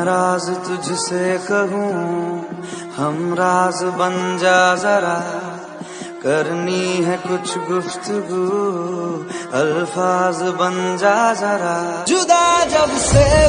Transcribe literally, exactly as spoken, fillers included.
राज तुझसे कहूँ, हम राज बन जा जरा, करनी है कुछ गुफ्तगू, अल्फाज बन जा जरा। जुदा जब से